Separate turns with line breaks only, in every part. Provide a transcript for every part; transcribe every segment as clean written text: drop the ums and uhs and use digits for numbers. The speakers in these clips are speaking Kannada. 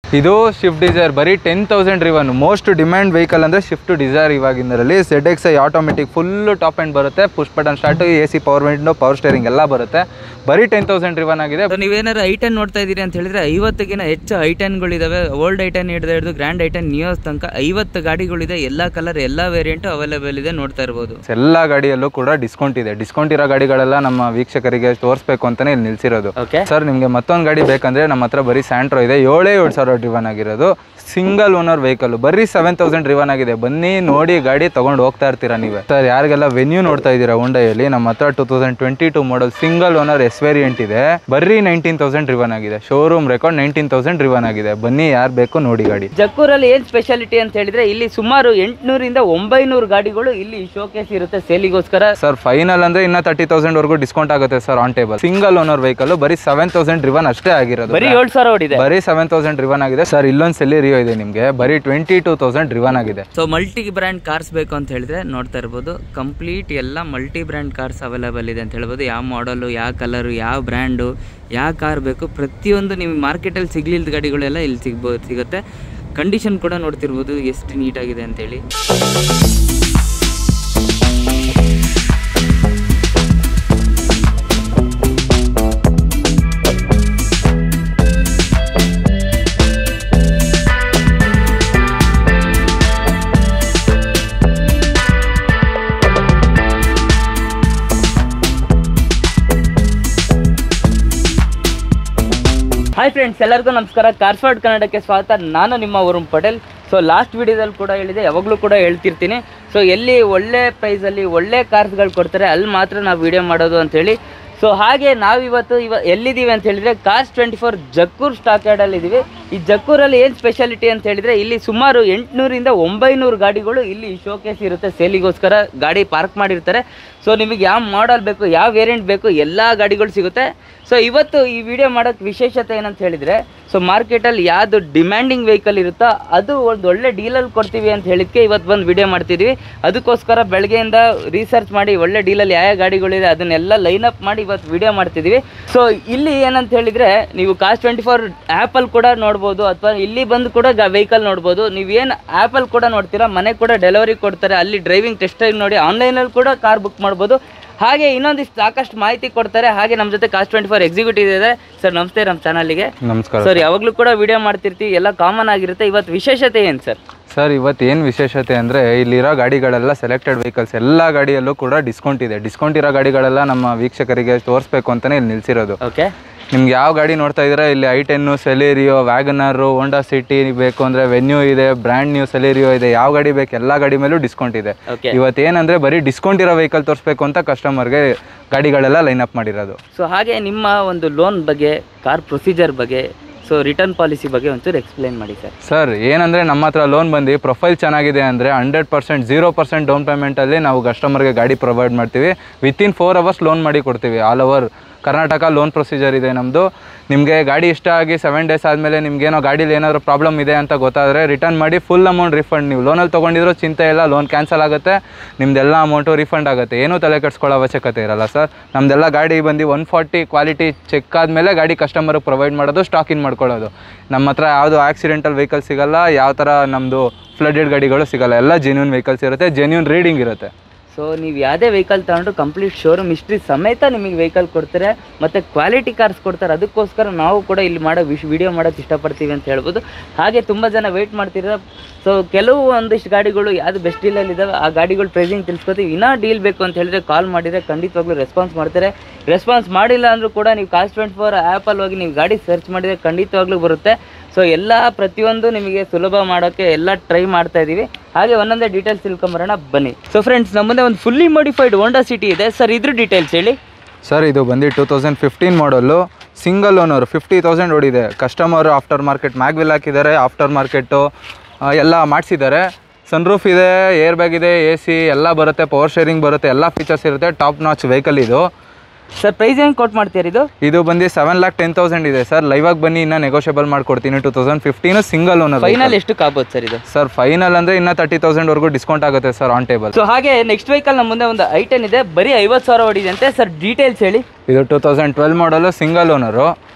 ಇದು ಸ್ವಿಫ್ಟ್ ಡಿಸೈರ್ ಬರೀ 10,000 ರಿವನ್. ಮೋಸ್ಟ್ ಡಿಮ್ಯಾಂಡ್ ವೆಹಿಕಲ್ ಅಂದರೆ ಸ್ವಿಫ್ಟ್ ಡಿಸೈರ್ ಇವಾಗಿಂದರಲ್ಲಿ. ZXi automatic full top end ಬರುತ್ತೆ, push button start, AC power window, power steering ಎಲ್ಲ ಬರುತ್ತೆ. ಬರೀ 10,000 ರಿವನ್ ಆಗಿದೆ.
ನೀವೇನಾದ್ರು i10 ನೋಡ್ತಾ ಇದ್ದೀರಿ ಅಂತ ಹೇಳಿದ್ರೆ 50ಗಿನ ಹೆಚ್ಚು i10ಗಳಿದಾವೆ. ಓಲ್ಡ್ i10 ಹಿಡಿದು ಗ್ರ್ಯಾಂಡ್ i10 ನಿಯೋಸ್ ತನಕ 50 ಗಾಡಿಗಳಿದೆ. ಎಲ್ಲ ಕಲರ್ ಎಲ್ಲ ವೇರಿಯಂಟು ಅವೈಲೇಬಲ್ ಇದೆ, ನೋಡ್ತಾ ಇರ್ಬೋದು.
ಎಲ್ಲ ಗಾಡಿಯಲ್ಲೂ ಕೂಡ ಡಿಸ್ಕೌಂಟ್ ಇದೆ. ಡಿಸ್ಕೌಂಟ್ ಇರೋ ಗಾಡಿಗಳೆಲ್ಲ ನಮ್ಮ ವೀಕ್ಷಕರಿಗೆ ತೋರಿಸ್ಬೇಕು ಅಂತಾನೆ ಇಲ್ಲಿ ನಿಲ್ಸಿರೋದು. ಸರ್ ನಿಮಗೆ ಮತ್ತೊಂದು ಗಾಡಿ ಬೇಕಂದ್ರೆ ನಮ್ಮ ಹತ್ರ ಬರೀ ಸ್ಯಾಂಟ್ರೋ ಇದೆ. 7,000 ರಿವನ್ ಆಗಿರೋದು, ಸಿಂಗಲ್ ಓನರ್ ವೆಹಿಕಲ್, ಬರೀ 7,000 ರಿವನ್ ಆಗಿದೆ. ಬನ್ನಿ ನೋಡಿ ಗಾಡಿ ತಗೊಂಡು ಹೋಗ್ತಾ ಇರ್ತೀರಾ ನೀವೇ. ಸರ್ ಯಾರಿಗೆಲ್ಲ ವೆನ್ಯೂ ನೋಡ್ತಾ ಇದ್ದೀರಾ ಹೊಂಡಾಯಲ್ಲಿ, ನಮ್ಮ ಹತ್ರ 2022 model single owner S variant ಇದೆ. ಬರೀ 19,000 ರಿವನ್ ಆಗಿದೆ. ಶೋರೂಮ್ ರೆಕಾರ್ಡ್ 19,000 ರಿವನ್ ಆಗಿದೆ. ಬನ್ನಿ ಯಾರು ಬೇಕು ನೋಡಿ ಗಾಡಿ.
ಜಕ್ಕೂರಲ್ಲಿ ಏನ್ ಸ್ಪೆಷಾಲಿಟಿ ಅಂತ ಹೇಳಿದ್ರೆ ಇಲ್ಲಿ ಸುಮಾರು 800ರಿಂದ 900 ಗಾಡಿಗಳು ಇಲ್ಲಿ ಶೋಕೇಸ್ ಇರುತ್ತೆ ಸೇಲಿಗೋಸ್ಕರ.
ಸರ್ ಫೈನಲ್ ಅಂದ್ರೆ ಇನ್ನ 30,000 ವರೆಗೂ ಡಿಸ್ಕೌಂಟ್ ಆಗುತ್ತೆ sir on table. Single owner vehicle ಬರೀ 7,000 ರಿವನ್ ಅಷ್ಟೇ ಆಗಿರೋದು.
ಬರೀ 7,000 ಓಡಿದೆ,
ಬರೀ 7,000 ರಿವನ್ ಆಗಿದೆ. ಸರ್ ಇಲ್ಲೊಂದು ಸೆಲೆರಿಯೋ ಇದೆ ನಿಮಗೆ, ಬರೀ 22,000 ರಿವನ್ ಆಗಿದೆ.
ಸೊ ಮಲ್ಟಿ ಬ್ರ್ಯಾಂಡ್ ಕಾರ್ಸ್ ಬೇಕು ಅಂತ ಹೇಳಿದ್ರೆ ನೋಡ್ತಾ ಇರ್ಬೋದು, ಕಂಪ್ಲೀಟ್ ಎಲ್ಲ ಮಲ್ಟಿ ಬ್ರ್ಯಾಂಡ್ ಕಾರ್ಸ್ ಅವೈಲೇಬಲ್ ಇದೆ ಅಂತ ಹೇಳ್ಬೋದು. ಯಾವ ಮಾಡಲು, ಯಾವ ಕಲರು, ಯಾವ ಬ್ರ್ಯಾಂಡು, ಯಾವ ಕಾರ್ ಬೇಕು ಪ್ರತಿಯೊಂದು ನಿಮಗೆ ಮಾರ್ಕೆಟಲ್ಲಿ ಸಿಗ್ಲಿಲ್ದ ಗಾಡಿಗಳೆಲ್ಲ ಇಲ್ಲಿ ಸಿಗುತ್ತೆ. ಕಂಡೀಷನ್ ಕೂಡ ನೋಡ್ತಿರ್ಬೋದು ಎಷ್ಟು ನೀಟಾಗಿದೆ ಅಂತೇಳಿ. ಹಾಯ್ ಫ್ರೆಂಡ್ಸ್, ಎಲ್ಲರಿಗೂ ನಮಸ್ಕಾರ. ಕಾರ್ಸ್ವಾಡ್ ಕನ್ನಡಕ್ಕೆ ಸ್ವಾಗತ. ನಾನು ನಿಮ್ಮ ವರುಣ್ ಪಟೇಲ್. ಸೊ ಲಾಸ್ಟ್ ವಿಡಿಯೋದಲ್ಲಿ ಕೂಡ ಹೇಳಿದೆ, ಯಾವಾಗಲೂ ಕೂಡ ಹೇಳ್ತಿರ್ತೀನಿ. ಸೊ ಎಲ್ಲಿ ಒಳ್ಳೆ ಪ್ರೈಸಲ್ಲಿ ಒಳ್ಳೆ ಕಾರ್ಸ್ಗಳು ಕೊಡ್ತಾರೆ ಅಲ್ಲಿ ಮಾತ್ರ ನಾವು ವಿಡಿಯೋ ಮಾಡೋದು ಅಂಥೇಳಿ. ಸೊ ಹಾಗೆ ನಾವಿವತ್ತು ಎಲ್ಲಿದ್ದೀವಿ ಅಂತ ಹೇಳಿದರೆ ಕಾರ್ಸ್ 24 ಜಕ್ಕೂರ್ ಸ್ಟಾಕ್ ಯಾರ್ಡಲ್ಲಿ ಇದ್ದೀವಿ. ಈ ಜಕ್ಕೂರಲ್ಲಿ ಏನು ಸ್ಪೆಷಾಲಿಟಿ ಅಂತ ಹೇಳಿದರೆ ಇಲ್ಲಿ ಸುಮಾರು 800ರಿಂದ 900 ಗಾಡಿಗಳು ಇಲ್ಲಿ ಶೋಕೇಸ್ ಇರುತ್ತೆ ಸೇಲಿಗೋಸ್ಕರ. ಗಾಡಿ ಪಾರ್ಕ್ ಮಾಡಿರ್ತಾರೆ. ಸೊ ನಿಮಗೆ ಯಾವ ಮಾಡಲ್ ಬೇಕು, ಯಾವ ವೇರಿಯಂಟ್ ಬೇಕು, ಎಲ್ಲ ಗಾಡಿಗಳು ಸಿಗುತ್ತೆ. ಸೊ ಇವತ್ತು ಈ ವಿಡಿಯೋ ಮಾಡೋಕ್ಕೆ ವಿಶೇಷತೆ ಏನಂತ ಹೇಳಿದರೆ, ಸೊ ಮಾರ್ಕೆಟಲ್ಲಿ ಯಾವುದು ಡಿಮ್ಯಾಂಡಿಂಗ್ ವೆಹಿಕಲ್ ಇರುತ್ತೋ ಅದು ಒಂದು ಒಳ್ಳೆ ಡೀಲಲ್ಲಿ ಕೊಡ್ತೀವಿ ಅಂತ ಹೇಳಿದ್ಕೆ ಇವತ್ತು ಬಂದು ವಿಡಿಯೋ ಮಾಡ್ತಿದ್ವಿ. ಅದಕ್ಕೋಸ್ಕರ ಬೆಳಗ್ಗೆಯಿಂದ ರಿಸರ್ಚ್ ಮಾಡಿ ಒಳ್ಳೆ ಡೀಲಲ್ಲಿ ಯಾವ ಗಾಡಿಗಳಿದೆ ಅದನ್ನೆಲ್ಲ ಲೈನಪ್ ಮಾಡಿ ಇವತ್ತು ವಿಡಿಯೋ ಮಾಡ್ತಿದ್ವಿ. ಸೊ ಇಲ್ಲಿ ಏನಂತ ಹೇಳಿದರೆ ನೀವು ಕಾರ್ಸ್ 24 ಆ್ಯಪಲ್ಲಿ ಕೂಡ ನೋಡ್ಬೋದು, ಅಥವಾ ಇಲ್ಲಿ ಬಂದು ಕೂಡ ವೆಹಿಕಲ್ ನೋಡ್ಬೋದು. ನೀವೇನು ಆ್ಯಪಲ್ಲಿ ಕೂಡ ನೋಡ್ತೀರಾ, ಮನೆಗೆ ಕೂಡ ಡೆಲಿವರಿ ಕೊಡ್ತಾರೆ. ಅಲ್ಲಿ ಡ್ರೈವಿಂಗ್ ಟೆಸ್ಟ್ ಡ್ರೈವ್ ನೋಡಿ ಆನ್ಲೈನಲ್ಲಿ ಕೂಡ ಕಾರ್ ಬುಕ್ ಮಾಡ್ಬೋದು. ಹಾಗೆ ಇನ್ನೊಂದಿಷ್ಟು ಸಾಕಷ್ಟು ಮಾಹಿತಿ ಕೊಡ್ತಾರೆ. ಹಾಗೆ ನಮ್ಮ ಜೊತೆ ಕಾರ್ಸ್ 24 ಎಕ್ಸಿಕ್ಯೂಟಿವ್ ಇದೆ. ಸರ್ ನಮಸ್ತೆ, ನಮ್ಮ ಚಾನಲ್ಗೆ
ನಮಸ್ಕಾರ.
ಸರ್ ಯಾವಾಗಲೂ ಕೂಡ ವಿಡಿಯೋ ಮಾಡ್ತಿರ್ತೀವಿ, ಎಲ್ಲ ಕಾಮನ್ ಆಗಿರುತ್ತೆ. ಇವತ್ತು ವಿಶೇಷತೆ ಏನು ಸರ್?
ಸರ್ ಇವತ್ತು ಏನು ವಿಶೇಷತೆ ಅಂದರೆ ಇಲ್ಲಿರೋ ಗಾಡಿಗಳೆಲ್ಲ ಸೆಲೆಕ್ಟೆಡ್ ವೆಹಿಕಲ್ಸ್, ಎಲ್ಲ ಗಾಡಿಯಲ್ಲೂ ಕೂಡ ಡಿಸ್ಕೌಂಟ್ ಇದೆ. ಡಿಸ್ಕೌಂಟ್ ಇರೋ ಗಾಡಿಗಳೆಲ್ಲ ನಮ್ಮ ವೀಕ್ಷಕರಿಗೆ ತೋರಿಸ್ಬೇಕು ಅಂತಲೇ ಇಲ್ಲಿ ನಿಲ್ಸಿರೋದು.
ಓಕೆ,
ನಿಮ್ಗೆ ಯಾವ ಗಾಡಿ ನೋಡ್ತಾ ಇದ್ದೀರಾ, ಇಲ್ಲಿ i10, ಸೆಲೆರಿಯೋ, ವ್ಯಾಗನರು, ಹೋಂಡಾ ಸಿಟಿ ಬೇಕು ಅಂದರೆ ವೆನ್ಯೂ ಇದೆ, ಬ್ರ್ಯಾಂಡ್ ನ್ಯೂ ಸೆಲೆರಿಯೋ ಇದೆ. ಯಾವ ಗಾಡಿ ಬೇಕು ಎಲ್ಲ ಗಾಡಿ ಮೇಲೂ ಡಿಸ್ಕೌಂಟ್ ಇದೆ. ಇವತ್ತೇನಂದರೆ ಬರೀ ಡಿಸ್ಕೌಂಟ್ ಇರೋ ವೆಹಿಕಲ್ ತೋರಿಸ್ಬೇಕು ಅಂತ ಕಸ್ಟಮರ್ಗೆ ಗಾಡಿಗಳೆಲ್ಲ ಲೈನಪ್ ಮಾಡಿರೋದು.
ಸೊ ಹಾಗೆ ನಿಮ್ಮ ಒಂದು ಲೋನ್ ಬಗ್ಗೆ, ಕಾರ್ ಪ್ರೊಸೀಜರ್ ಬಗ್ಗೆ, ಸೊ ರಿಟರ್ನ್ ಪಾಲಿಸಿ ಬಗ್ಗೆ ಒಂಚೂರು ಎಕ್ಸ್ಪ್ಲೈನ್ ಮಾಡಿ ಸರ್.
ಸರ್ ಏನಂದರೆ ನಮ್ಮ ಹತ್ರ ಲೋನ್ ಬಂದು ಪ್ರೊಫೈಲ್ ಚೆನ್ನಾಗಿದೆ ಅಂದರೆ 100% 0% ಡೌನ್ ಪೇಮೆಂಟಲ್ಲಿ ನಾವು ಕಸ್ಟಮರ್ಗೆ ಗಾಡಿ ಪ್ರೊವೈಡ್ ಮಾಡ್ತೀವಿ. ವಿತಿನ್ 4 ಅವರ್ಸ್ ಲೋನ್ ಮಾಡಿ ಕೊಡ್ತೀವಿ. All over Karnataka loan procedure ಇದೆ ನಮ್ಮದು. ನಿಮಗೆ ಗಾಡಿ ಇಷ್ಟ ಆಗಿ 7 ಡೇಸ್ ಆದಮೇಲೆ ನಿಮಗೇನೋ ಗಾಡೀಲಿ ಏನಾದರೂ ಪ್ರಾಬ್ಲಮ್ ಇದೆ ಅಂತ ಗೊತ್ತಾದರೆ ರಿಟರ್ನ್ ಮಾಡಿ ಫುಲ್ ಅಮೌಂಟ್ ರಿಫಂಡ್. ನೀವು ಲೋನಲ್ಲಿ ತೊಗೊಂಡಿದ್ರು ಚಿಂತೆ ಇಲ್ಲ, ಲೋನ್ ಕ್ಯಾನ್ಸಲ್ ಆಗುತ್ತೆ, ನಿಮ್ಮದೆಲ್ಲ ಅಮೌಂಟು ರಿಫಂಡ್ ಆಗುತ್ತೆ. ಏನೂ ತಲೆ ಕೆಡಿಸ್ಕೊಳ್ಳೋ ಅವಶ್ಯಕತೆ ಇರಲ್ಲ ಸರ್. ನಮ್ಮದೆಲ್ಲ ಗಾಡಿ ಬಂದು 140 ಕ್ವಾಲಿಟಿ ಚೆಕ್ ಆದಮೇಲೆ ಗಾಡಿ ಕಸ್ಟಮರ್ಗೆ ಪ್ರೊವೈಡ್ ಮಾಡೋದು, ಸ್ಟಾಕ್ ಇನ್ ಮಾಡ್ಕೊಳ್ಳೋದು. ನಮ್ಮ ಹತ್ರ ಯಾವುದು ಆಕ್ಸಿಡೆಂಟಲ್ ವೆಹಿಕಲ್ ಸಿಗೋಲ್ಲ, ಯಾವ ಥರ ನಮ್ಮದು ಫ್ಲಡೆಡ್ ಗಾಡಿಗಳು ಸಿಗೋಲ್ಲ. ಎಲ್ಲ ಜೆನ್ಯೂನ್ ವೆಹಿಕಲ್ಸ್ ಇರುತ್ತೆ, ಜೆನ್ಯೂನ್ ರೀಡಿಂಗ್ ಇರುತ್ತೆ.
ಸೊ ನೀವು ಯಾವುದೇ ವೆಹಿಕಲ್ ತಗೊಂಡ್ರು ಕಂಪ್ಲೀಟ್ ಶೋರೂಮ್ ಹಿಸ್ಟ್ರಿ ಸಮೇತ ನಿಮಗೆ ವೆಹಿಕಲ್ ಕೊಡ್ತಾರೆ, ಮತ್ತು ಕ್ವಾಲಿಟಿ ಕಾರ್ಸ್ ಕೊಡ್ತಾರೆ. ಅದಕ್ಕೋಸ್ಕರ ನಾವು ಕೂಡ ಇಲ್ಲಿ ವಿಡಿಯೋ ಮಾಡೋಕ್ಕೆ ಇಷ್ಟಪಡ್ತೀವಿ ಅಂತ ಹೇಳ್ಬೋದು. ಹಾಗೆ ತುಂಬ ಜನ ವೆಯ್ಟ್ ಮಾಡ್ತಿರೋ. ಸೊ ಕೆಲವು ಒಂದಿಷ್ಟು ಗಾಡಿಗಳು ಯಾವುದು ಬೆಸ್ಟ್ ಡೀಲಲ್ಲಿ ಇದ್ದಾವೆ ಆ ಗಾಡಿಗಳು ಪ್ರೈಸಿಂಗ್ ತಿಳಿಸ್ಕೊತೀವಿ. ಇನ್ನೂ ಡೀಲ್ ಬೇಕು ಅಂತ ಹೇಳಿದ್ರೆ ಕಾಲ್ ಮಾಡಿದರೆ ಖಂಡಿತವಾಗ್ಲೂ ರೆಸ್ಪಾನ್ಸ್ ಮಾಡ್ತಾರೆ. ರೆಸ್ಪಾನ್ಸ್ ಮಾಡಿಲ್ಲ ಅಂದರೂ ಕೂಡ ನೀವು ಕಾರ್ಸ್ 24 ಆ್ಯಪಲ್ಲಿ ಹೋಗಿ ನೀವು ಗಾಡಿ ಸರ್ಚ್ ಮಾಡಿದರೆ ಖಂಡಿತವಾಗ್ಲೂ ಬರುತ್ತೆ. ಸೊ ಎಲ್ಲ ಪ್ರತಿಯೊಂದು ನಿಮಗೆ ಸುಲಭ ಮಾಡೋಕ್ಕೆ ಎಲ್ಲ ಟ್ರೈ ಮಾಡ್ತಾ ಇದ್ದೀವಿ. ಹಾಗೆ ಒಂದೊಂದೇ ಡೀಟೇಲ್ಸ್ ತಿಳ್ಕೊಂಬರೋಣ ಬನ್ನಿ. ಸೊ ಫ್ರೆಂಡ್ಸ್, ನಮ್ಮದೇ ಒಂದು ಫುಲ್ಲಿ ಮಾಡಿಫೈಡ್ ಹೋಂಡಾ ಸಿಟಿ ಇದೆ. ಸರ್ ಇದ್ರ ಡೀಟೇಲ್ಸ್ ಹೇಳಿ.
ಸರ್ ಇದು ಬಂದು 2015 ಮಾಡಲು, ಸಿಂಗಲ್ ಓನರ್, 50,000 ಓಡಿದೆ. ಕಸ್ಟಮರು ಆಫ್ಟರ್ ಮಾರ್ಕೆಟ್ ಮ್ಯಾಗ್ವಿಲ್ ಹಾಕಿದ್ದಾರೆ, ಆಫ್ಟರ್ ಮಾರ್ಕೆಟು ಎಲ್ಲ ಮಾಡಿಸಿದ್ದಾರೆ. ಸನ್ರೂಫ್ ಇದೆ, ಏರ್ ಬ್ಯಾಗ್ ಇದೆ, AC ಎಲ್ಲ ಬರುತ್ತೆ, ಪವರ್ ಶೇರಿಂಗ್ ಬರುತ್ತೆ, ಎಲ್ಲ ಫೀಚರ್ಸ್ ಇರುತ್ತೆ. ಟಾಪ್ ನಾಚ್ ವೆಹಿಕಲ್ ಇದು.
ಸರ್ ಪ್ರೈಸ್ ಹೆಂಗೆ ಕೊಟ್ಟು ಮಾಡ್ತೀರಿ? ಇದು
ಬಂದು 7,10,000 ಇದೆ ಸರ್. ಲೈವಾಗಿ ಬನ್ನಿ, ಇನ್ನೂ ನೆಗೋಷಿಯಬಲ್ ಮಾಡ್ಕೊಡ್ತೀನಿ. 2015 ಸಿಂಗಲ್ ಓನರ್.
ಫೈನಲ್ ಎಷ್ಟು ಆಗ್ಬೋದು ಸರ್ ಇದು?
ಸರ್ ಫೈನಲ್ ಅಂದರೆ ಇನ್ನೂ 30,000 ವರೆಗೂ ಡಿಸ್ಕೌಂಟ್ ಆಗುತ್ತೆ ಸರ್ ಆನ್ ಟೇಬಲ್.
ಸೊ ಹಾಗೆ ನೆಕ್ಸ್ಟ್ ವೆಹಿಕಲ್ ನಮ್ಮ ಮುಂದೆ ಒಂದು i10 ಇದೆ, ಬರೀ 50,000 ಓಡಿದೆ ಅಂತೆ. ಸರ್ ಡೀಟೇಲ್ಸ್ ಹೇಳಿ.
ಇದು 2012 ಮಾಡಲು, ಸಿಂಗಲ್ ಓನರು.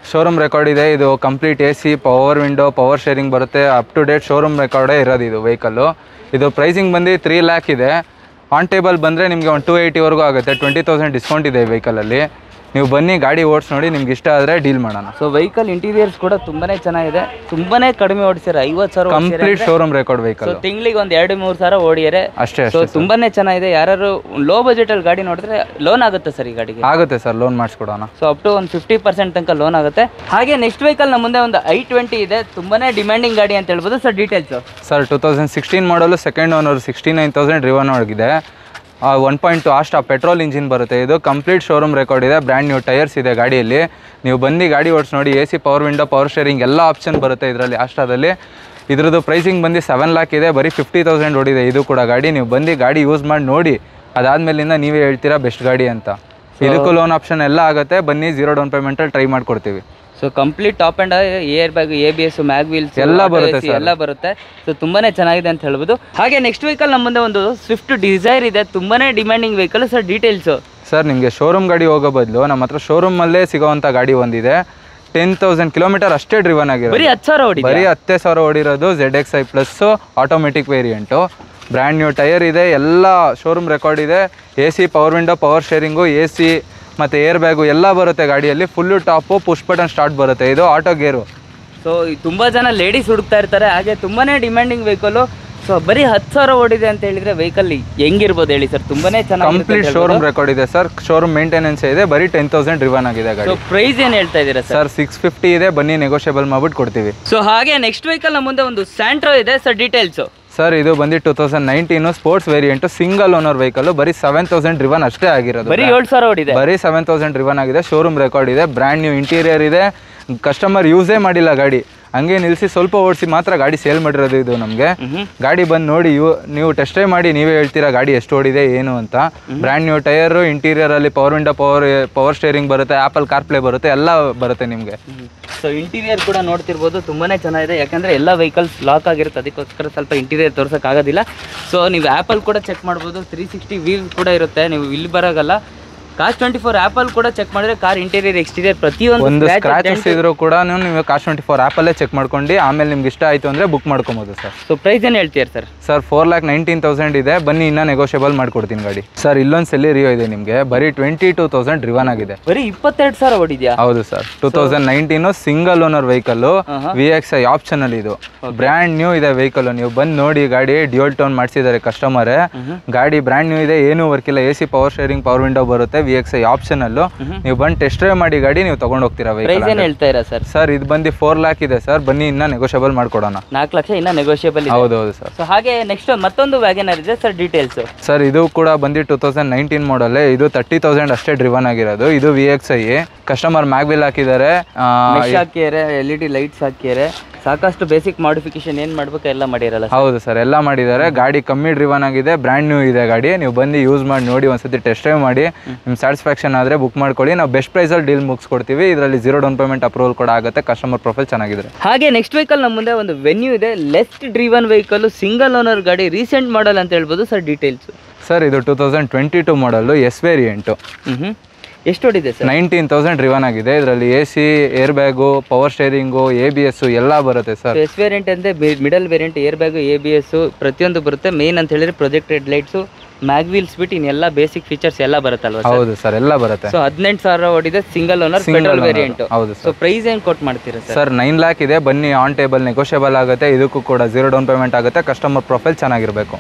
ಶೋರೂಮ್ ರೆಕಾರ್ಡ್ ಇದೆ. ಇದು complete AC, power window, power steering ಬರುತ್ತೆ. ಅಪ್ ಟು ಡೇಟ್ ಶೋರೂಮ್ ರೆಕಾರ್ಡೇ ಇರೋದು ಇದು ವೆಹಿಕಲ್ಲು. ಇದು ಪ್ರೈಸಿಂಗ್ ಬಂದು 3 lakh ಇದೆ. ಆನ್ ಟೇಬಲ್ ಬಂದರೆ ನಿಮಗೆ ಒಂದು 280ವರೆಗೂ ಆಗುತ್ತೆ. 20,000 ಡಿಸ್ಕೌಂಟ್ ಇದೆ ಈ ವೆಹಿಕಲಲ್ಲಿ. ನೀವು ಬನ್ನಿ, ಗಾಡಿ ಓಡಿಸಿ ನೋಡಿ, ನಿಮ್ಗೆ ಇಷ್ಟ ಆದರೆ ಡೀಲ್ ಮಾಡೋಣ.
ಸೊ ವೆಹಿಕಲ್ ಇಂಟೀರಿಯರ್ಸ್ ಕೂಡ ತುಂಬಾನೇ ಚೆನ್ನಾಗಿದೆ, ತುಂಬಾನೇ ಕಡಿಮೆ ಓಡಿಸ್ಯಾರ, 50,000
ಕಂಪ್ಲೀಟ್ ಶೋರೂಮ್ ರೆಕಾರ್ಡ್ ವೆಹಿಕಲ್.
ತಿಂಗಳಿಗೆ ಒಂದು 2-3 ಸಾವಿರ ಓಡಿಯಾರೆ
ಅಷ್ಟೇ.
ಸೊ ತುಂಬಾನೇ ಚೆನ್ನಾಗಿದೆ. ಯಾರು ಲೋ ಬಜೆಟ್ ಅಲ್ಲಿ ಗಾಡಿ ನೋಡಿದ್ರೆ ಲೋನ್ ಆಗುತ್ತೆ ಸರ್ ಈ ಗಾಡಿಗೆ?
ಆಗುತ್ತೆ ಸರ್, ಲೋನ್ ಮಾಡಿಸ್ಕೊಡೋಣ.
ಸೊ ಅಪ್ ಟು ಒಂದು 50% ತನಕ ಲೋನ್ ಆಗುತ್ತೆ. ಹಾಗೆ ನೆಕ್ಸ್ಟ್ ವೆಹಿಕಲ್ ನಮ್ಮ ಮುಂದೆ ಒಂದು i20 ಇದೆ, ತುಂಬಾನೇ ಡಿಮ್ಯಾಂಡಿಂಗ್ ಗಾಡಿ ಅಂತ ಹೇಳ್ಬೋದು ಸರ್. ಡೀಟೇಲ್ಸ್
ಸರ್ 2016 ಮಾಡಲು, ಸೆಕೆಂಡ್ ಓನರ್, 69,000 ಡ್ರಿವನ್ ಆಗಿದೆ. 1.2 ಆಸ್ಟಾ ಪೆಟ್ರೋಲ್ ಇಂಜಿನ್ ಬರುತ್ತೆ. ಇದು ಕಂಪ್ಲೀಟ್ ಶೋರೂಮ್ ರೆಕಾರ್ಡ್ ಇದೆ. ಬ್ರ್ಯಾಂಡ್ ನ್ಯೂ ಟೈರ್ಸ್ ಇದೆ ಗಾಡಿಯಲ್ಲಿ. ನೀವು ಬಂದು ಗಾಡಿ ಓಡಿಸಿ ನೋಡಿ. AC, power window, power steering ಎಲ್ಲ ಆಪ್ಷನ್ ಬರುತ್ತೆ ಇದರಲ್ಲಿ ಆಸ್ಟಾದಲ್ಲಿ. ಇದ್ರದ್ದು ಪ್ರೈಸಿಂಗ್ ಬಂದು 7 lakh ಇದೆ. ಬರೀ 50,000 ಓಡಿದೆ ಇದು ಕೂಡ ಗಾಡಿ. ನೀವು ಬಂದು ಗಾಡಿ ಯೂಸ್ ಮಾಡಿ ನೋಡಿ, ಅದಾದಮೇಲಿಂದ ನೀವೇ ಹೇಳ್ತೀರಾ ಬೆಸ್ಟ್ ಗಾಡಿ ಅಂತ. ಇದಕ್ಕೂ ಲೋನ್ ಆಪ್ಷನ್ ಎಲ್ಲ ಆಗುತ್ತೆ. ಬನ್ನಿ, 0 ಡೌನ್ ಪೇಮೆಂಟಲ್ಲಿ ಟ್ರೈ ಮಾಡಿಕೊಡ್ತೀವಿ.
So complete top end air bag, ABS, mag wheels
ಎಲ್ಲ ಬರುತ್ತೆ ಸರ್,
ಎಲ್ಲ ಬರುತ್ತೆ. ಸೊ ತುಂಬಾನೇ ಚೆನ್ನಾಗಿದೆ ಅಂತ ಹೇಳ್ಬೋದು. ಹಾಗೆ ನೆಕ್ಸ್ಟ್ ವೆಹಿಕಲ್ ನಮ್ಮ ಮುಂದೆ ಒಂದು ಸ್ವಿಫ್ಟ್ ಡಿಸೈರ್ ಇದೆ, ತುಂಬಾನೇ demanding vehicle sir. Details
sir, ನಿಮಗೆ ಶೋರೂಮ್ ಗಾಡಿ ಹೋಗೋ ಬದಲು ನಮ್ಮ ಹತ್ರ ಶೋರೂಮಲ್ಲೇ ಸಿಗೋವಂಥ ಗಾಡಿ ಒಂದಿದೆ. 10,000 ಕಿಲೋಮೀಟರ್ ಅಷ್ಟೇ ಡ್ರಿವನ್ ಆಗಿರೋದು.
ಬರೀ 10,000 ಓಡಿ,
ಬರೀ 10,000 ಓಡಿರೋದು. ZXi plus automatic variant. Brand new tyre ಇದೆ, ಎಲ್ಲ ಶೋರೂಮ್ ರೆಕಾರ್ಡ್ ಇದೆ. AC, power window, power steering, AC ಮತ್ತು ಏರ್ ಬ್ಯಾಗು ಎಲ್ಲ ಬರುತ್ತೆ ಗಾಡಿಯಲ್ಲಿ. Full top, push button start ಬರುತ್ತೆ. ಇದು ಆಟೋ ಗೇರು.
ಸೊ ತುಂಬ ಜನ ಲೇಡೀಸ್ ಹುಡುಕ್ತಾ ಇರ್ತಾರೆ, ಹಾಗೆ ತುಂಬಾನೇ ಡಿಮ್ಯಾಂಡಿಂಗ್ ವೆಹಿಕಲ್. ಸೊ ಬರೀ 10,000 ಓಡಿದೆ ಅಂತ ಹೇಳಿದ್ರೆ ವೆಹಿಕಲ್ ಹೆಂಗಿರ್ಬೋದು ಹೇಳಿ ಸರ್? ತುಂಬಾನೇ ಚೆನ್ನಾಗಿ
ಕಂಪ್ಲೀಟ್ ಶೋರೂಮ್ ರೆಕಾರ್ಡ್ ಇದೆ ಸರ್. ಶೋರೂಮ್ ಮೇಂಟೆನೆನ್ಸ್ ಇದೆ. ಬರೀ 10,000 ಡ್ರಿವನ್ ಆಗಿದೆ ಗಾಡಿ.
ಸೊ ಪ್ರೈಸ್ ಏನು ಹೇಳ್ತಾ ಇದ್ದೀರಾ
ಸರ್? 650 ಇದೆ. ಬನ್ನಿ, ನೆಗೋಷಿಯಬಲ್ ಮಾಡ್ಬಿಟ್ಟು ಕೊಡ್ತೀವಿ.
ಸೊ ಹಾಗೆ ನೆಕ್ಸ್ಟ್ ವೆಹಿಕಲ್ ನಮ್ಮ ಮುಂದೆ ಒಂದು ಸ್ಯಾಂಟ್ರೋ ಇದೆ ಸರ್. ಡೀಟೇಲ್ಸ್
ಸರ್, ಇದು ಬಂದು 2019 sports variant, single owner vehicle. ಬರೀ 7,000 ಡ್ರಿವನ್ ಅಷ್ಟೇ ಆಗಿರೋದು.
ಬರೀ 7,000 ಓಡಿದೆ.
ಬರೀ 7,000 ಡ್ರಿವನ್ ಆಗಿದೆ. ಶೋರೂಮ್ ರೆಕಾರ್ಡ್ ಇದೆ. ಬ್ರ್ಯಾಂಡ್ ನ್ಯೂ ಇಂಟೀರಿಯರ್ ಇದೆ. ಕಸ್ಟಮರ್ ಯೂಸೇ ಮಾಡಿಲ್ಲ ಗಾಡಿ, ಹಂಗೆ ನಿಲ್ಲಿಸಿ ಸ್ವಲ್ಪ ಓಡಿಸಿ ಮಾತ್ರ ಗಾಡಿ ಸೇಲ್ ಮಾಡಿರೋದು ಇದು ನಮಗೆ. ಗಾಡಿ ಬಂದು ನೋಡಿ, ನೀವು ಟೆಸ್ಟ್ ಡ್ರೈವ್ ಮಾಡಿ ನೀವೇ ಹೇಳ್ತೀರಾ ಗಾಡಿ ಎಷ್ಟು ಓಡಿದೆ ಏನು ಅಂತ. ಬ್ರ್ಯಾಂಡ್ ನ್ಯೂ ಟೈರು, ಇಂಟೀರಿಯರಲ್ಲಿ ಪವರ್ ವಿಂಡೋ, ಪವರ್ ಸ್ಟೇರಿಂಗ್ ಬರುತ್ತೆ, ಆಪಲ್ ಕಾರ್ಪ್ಲೇ ಬರುತ್ತೆ, ಎಲ್ಲ ಬರುತ್ತೆ ನಿಮಗೆ.
ಸೊ ಇಂಟೀರಿಯರ್ ಕೂಡ ನೋಡ್ತಿರ್ಬೋದು, ತುಂಬಾನೇ ಚೆನ್ನಾಗಿದೆ. ಯಾಕಂದ್ರೆ ಎಲ್ಲ ವೆಹಿಕಲ್ಸ್ ಲಾಕ್ ಆಗಿರುತ್ತೆ, ಅದಕ್ಕೋಸ್ಕರ ಸ್ವಲ್ಪ ಇಂಟೀರಿಯರ್ ತೋರ್ಸೋಕ್ಕಾಗೋದಿಲ್ಲ. ಸೊ ನೀವು ಆ್ಯಪಲ್ ಕೂಡ ಚೆಕ್ ಮಾಡ್ಬೋದು. 360 ವ್ಯೂ ಕೂಡ ಇರುತ್ತೆ, ನೀವು ಇಲ್ಲಿ ಬರೋಗಲ್ಲ. Cars24 ಆ್ಯಪಲ್ಲಿ ಕೂಡ ಚೆಕ್ ಮಾಡಿದ್ರೆ ಕಾರ್ ಇಂಟೀರಿಯರ್, ಎಕ್ಸ್ಟೀರಿಯರ್ ಪ್ರತಿಯೊಂದು
ಸ್ಕ್ರಾಚಸ್ ಇದ್ರೂ ಕೂಡ ನೀವು Cars24 ಆ್ಯಪಲ್ಲೇ ಚೆಕ್ ಮಾಡ್ಕೊಂಡು ಆಮೇಲೆ ನಿಮ್ಗೆ ಇಷ್ಟ ಆಯಿತು ಅಂದರೆ ಬುಕ್ ಮಾಡ್ಕೊಬೋದು ಸರ್.
ಸೊ ಪ್ರೈಸ್ ಏನು ಹೇಳ್ತೀರಾ ಸರ್?
ಸರ್ 4,19,000 ಇದೆ. ಬನ್ನಿ, ಇನ್ನೂ ನೆಗೋಷಿಯಬಲ್ ಮಾಡ್ಕೊಡ್ತೀನಿ ಗಾಡಿ. ಸರ್, ಇಲ್ಲೊಂದು ಸೆಲೆರಿಯೋ ಇದೆ ನಿಮಗೆ. ಬರೀ 22,000 ಡ್ರಿವನ್ ಆಗಿದೆ.
ಬರೀ 22,000 ಓಡಿದ್ಯಾ?
ಹೌದು sir. 2019 single owner vehicle, VXi option ಅಲ್ಲಿ. ಇದು ಬ್ರ್ಯಾಂಡ್ ನ್ಯೂ ಇದೆ ವೆಹಿಕಲ್. ನೀವು ಬಂದು ನೋಡಿ ಗಾಡಿ. ಡ್ಯೂಯಲ್ ಟೋನ್ ಮಾಡಿಸಿದ್ದಾರೆ ಕಸ್ಟಮರ್. ಗಾಡಿ ಬ್ರ್ಯಾಂಡ್ ನ್ಯೂ ಇದೆ, ಏನೂ ವರ್ಕ್ ಇಲ್ಲ. AC, power steering, power window ಬರುತ್ತೆ. VXi ಆಪ್ಷನ್ ಅಲ್ಲೂ ನೀವು ಬಂದು ಟೆಸ್ಟ್ ಡ್ರೈವ್ ಮಾಡಿ ಗಾಡಿ ನೀವು ತಗೊಂಡು ಹೋಗ್ತೀರಾ.
ಪ್ರೈಸ್ ಏನು ಹೇಳ್ತಾ ಇರಾ ಸರ್?
ಸರ್, ಇದು ಬಂದು 4 lakh ಇದೆ ಸರ್. ಬನ್ನಿ, ಇನ್ನ ನೆಗೋಷಿಯಬಲ್ ಮಾಡ್ಕೊಡೋಣ.
4 ಲಕ್ಷ ಇನ್ನ ನೆಗೋಷಿಯಬಲ್ ಇದೆ.
ಹೌದೌದು ಸರ್.
ಸೊ ಹಾಗೆ ನೆಕ್ಸ್ಟ್ ಮತ್ತೊಂದು ವ್ಯಾಗನರ್ ಇದೆ ಸರ್. ಡೀಟೇಲ್ಸ್
ಸರ್, ಇದು ಕೂಡ ಬಂದು 2019 ಮಾಡಲ್. ಇದು 30,000 ಅಷ್ಟೇ ಡ್ರಿವನ್ ಆಗಿರೋದು. ಇದು VXi. ಕಸ್ಟಮರ್ ಮ್ಯಾಗ್ವಿಲ್ ಹಾಕಿದ್ದಾರೆ,
ಹಾಕಿದ್ದಾರೆ, LED ಲೈಟ್ಸ್ ಹಾಕಿದ್ದಾರೆ. ಸಾಕಷ್ಟು ಬೇಸಿಕ್ ಮಾಡಿಫಿಕೇಶನ್ ಏನು ಮಾಡ್ಬೇಕು ಎಲ್ಲ ಮಾಡಿರಲ್ಲ?
ಹೌದು ಸರ್, ಎಲ್ಲ ಮಾಡಿದ್ದಾರೆ. ಗಾಡಿ ಕಮ್ಮಿ ಡ್ರಿವನ್ ಆಗಿದೆ, ಬ್ರ್ಯಾಂಡ್ ನ್ಯೂ ಇದೆ ಗಾಡಿ. ನೀವು ಬಂದು ಯೂಸ್ ಮಾಡಿ ನೋಡಿ, ಒಂದ್ಸತಿ ಟೆಸ್ಟ್ ಡ್ರೈವ್ ಮಾಡಿ. ನಿಮ್ಮ ಸ್ಯಾಟಿಸ್ಫ್ಯಾಕ್ಷನ್ ಆದರೆ ಬುಕ್ ಮಾಡ್ಕೊಳ್ಳಿ. ನಾವು ಬೆಸ್ಟ್ ಪ್ರೈಸಲ್ಲಿ ಡೀಲ್ ಮುಗಿಸ್ಕೊಡ್ತೀವಿ. ಇದರಲ್ಲಿ 0 ಡೌನ್ ಪೇಮೆಂಟ್ ಅಪ್ರೂವಲ್ ಕೂಡ ಆಗುತ್ತೆ. ಕಸ್ಟಮರ್ ಪ್ರೊಫೈಲ್ ಚೆನ್ನಾಗಿದೆ.
ಹಾಗೆ ನೆಕ್ಸ್ಟ್ ವೆಹಿಕಲ್ ನಮ್ಮ ಮುಂದೆ ಒಂದು ವೆನ್ಯೂ ಇದೆ, less driven vehicle, single owner ಗಾಡಿ, ರೀಸೆಂಟ್ ಮಾಡಲ್ ಅಂತ ಹೇಳ್ಬೋದು ಸರ್. ಡೀಟೇಲ್ಸ್
ಸರ್, ಇದು 2022 ಮಾಡಲು, S ವೇರಿಯಂಟು.
ಎಷ್ಟು ಹೊಡಿದೆ ಸರ್?
19,000 ಡ್ರಿವನ್ ಆಗಿದೆ. ಇದರಲ್ಲಿ AC, air bag, power steering, ABS ಎಲ್ಲ ಬರುತ್ತೆ ಸರ್.
ಎಸ್ ವೇರಿಯಂಟ್ ಅಂದರೆ middle variant, air bag, ABS ಪ್ರತಿಯೊಂದು ಬರುತ್ತೆ. ಮೇನ್ ಅಂತ ಹೇಳಿದ್ರೆ ಪ್ರೊಜೆಕ್ಟೆಡ್ ಲೈಟ್ಸು, ಮ್ಯಾಗ್ ವೀಲ್ಸ್ ಬಿಟ್ಟು ಇನ್ನೆಲ್ಲ ಬೇಸಿಕ್ ಫೀಚರ್ಸ್ ಎಲ್ಲ ಬರುತ್ತಲ್ವಾ?
ಹೌದು ಸರ್, ಎಲ್ಲ ಬರುತ್ತೆ.
ಸೊ 18,000 ಓಡಿದೆ, ಸಿಂಗಲ್ ಓನರ್, ಪೆಟ್ರೋಲ್ ವೇರಿಯಂಟ್.
ಹೌದು
ಸೊ ಪ್ರೈಸ್ ಏನು ಕೊಟ್ಟು ಮಾಡ್ತೀರಾ
ಸರ್? 9 lakh ಇದೆ. ಬನ್ನಿ, ಆನ್ ಟೇಬಲ್ ನೆಗೋಷಿಯಬಲ್ ಆಗುತ್ತೆ. ಇದಕ್ಕೂ ಕೂಡ 0 ಡೌನ್ ಪೇಮೆಂಟ್ ಆಗುತ್ತೆ. ಕಸ್ಟಮರ್ ಪ್ರೊಫೈಲ್ ಚೆನ್ನಾಗಿರಬೇಕು.